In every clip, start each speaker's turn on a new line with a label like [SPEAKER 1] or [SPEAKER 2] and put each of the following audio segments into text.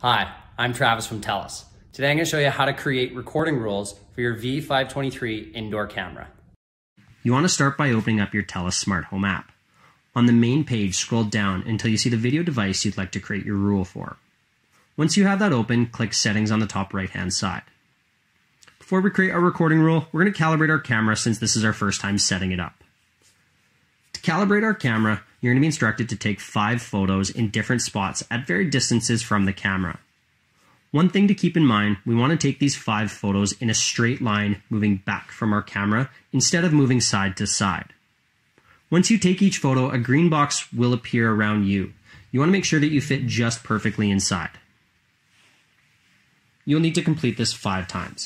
[SPEAKER 1] Hi, I'm Travis from TELUS. Today I'm going to show you how to create recording rules for your V523 indoor camera.
[SPEAKER 2] You want to start by opening up your TELUS SmartHome app. On the main page, scroll down until you see the video device you'd like to create your rule for. Once you have that open, click Settings on the top right-hand side. Before we create our recording rule, we're going to calibrate our camera since this is our first time setting it up. To calibrate our camera, you're going to be instructed to take 5 photos in different spots at varied distances from the camera. One thing to keep in mind, we want to take these 5 photos in a straight line moving back from our camera instead of moving side to side. Once you take each photo, a green box will appear around you. You want to make sure that you fit just perfectly inside. You'll need to complete this 5 times.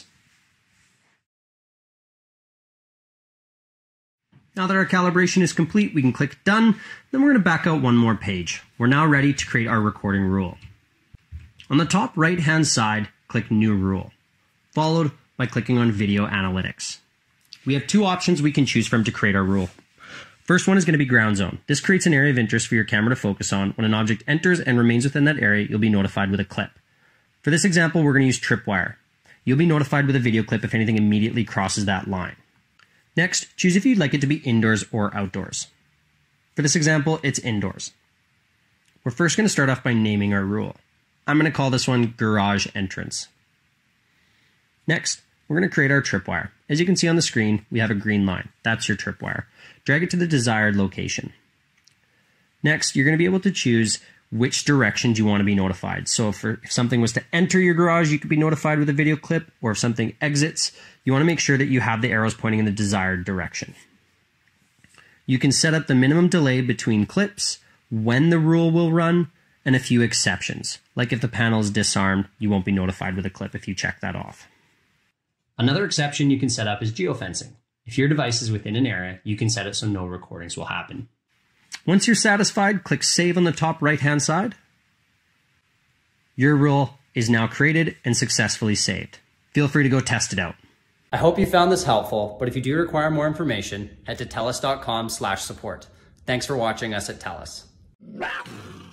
[SPEAKER 2] Now that our calibration is complete, we can click Done. Then we're going to back out one more page. We're now ready to create our recording rule. On the top right-hand side, click New Rule, followed by clicking on Video Analytics. We have 2 options we can choose from to create our rule. First one is going to be ground zone. This creates an area of interest for your camera to focus on. When an object enters and remains within that area, you'll be notified with a clip. For this example, we're going to use tripwire. You'll be notified with a video clip if anything immediately crosses that line. Next, choose if you'd like it to be indoors or outdoors. For this example, it's indoors. We're first going to start off by naming our rule. I'm going to call this one Garage Entrance. Next, we're going to create our tripwire. As you can see on the screen, we have a green line. That's your tripwire. Drag it to the desired location. Next, you're going to be able to choose which directions you want to be notified. So if something was to enter your garage, you could be notified with a video clip, or if something exits, you want to make sure that you have the arrows pointing in the desired direction. You can set up the minimum delay between clips, when the rule will run, and a few exceptions. Like if the panel is disarmed, you won't be notified with a clip if you check that off. Another exception you can set up is geofencing. If your device is within an area, you can set it so no recordings will happen. Once you're satisfied, click Save on the top right-hand side. Your rule is now created and successfully saved. Feel free to go test it out.
[SPEAKER 1] I hope you found this helpful, but if you do require more information, head to telus.com/support. Thanks for watching us at TELUS.